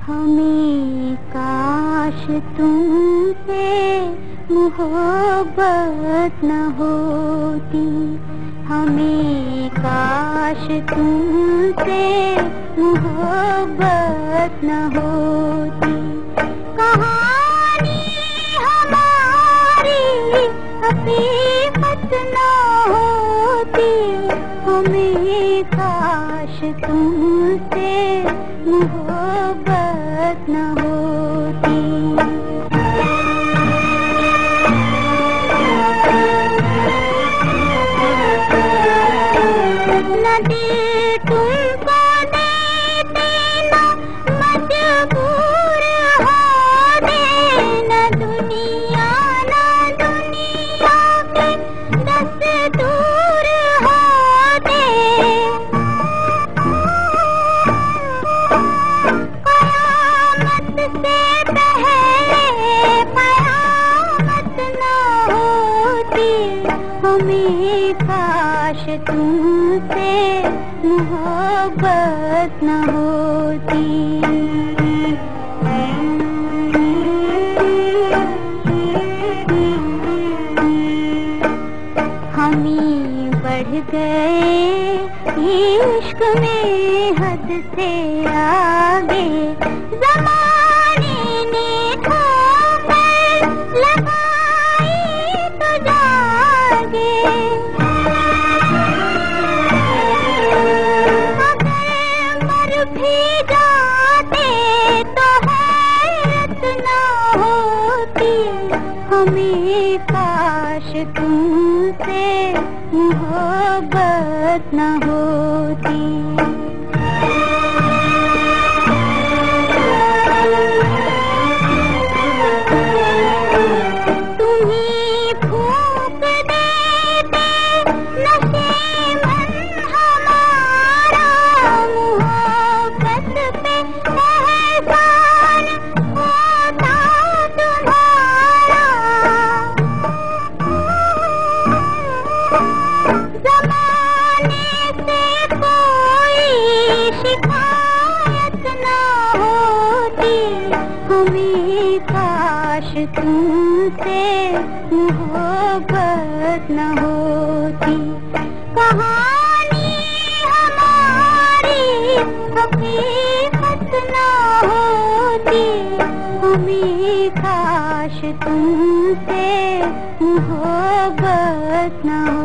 हमें काश तुमसे मोहब्बत न होती, हमें काश तुमसे मोहब्बत न होती। कहानी हमारी हकीकत न होती, हमें काश तुमसे मोहब्बत न होती। न दिल तुमको देते न मजबूर होते, न दुनिया के दस्तूर होते। कयामत से पहले कयामत न होती, हमें काश तुमसे मोहब्बत न होती। हमें बढ़ गए इश्क में हद से आगे, ज़माने ने ठोकर लगाई तो जागे। अगर मर भी जाते तो हैरत न होती, हमें काश तुमसे मोहब्बत न होती। तुम्हीं फूंक देते नशे मन हमारा, मोहब्बत पे एहसान होता तुम्हारा। ज़माने से कोई शिकायत न होती, हमें काश तुमसे मोहब्बत न होती। कहानी हमारी हकीकत न होती, हमें काश तुमसे मोहब्बत न होती।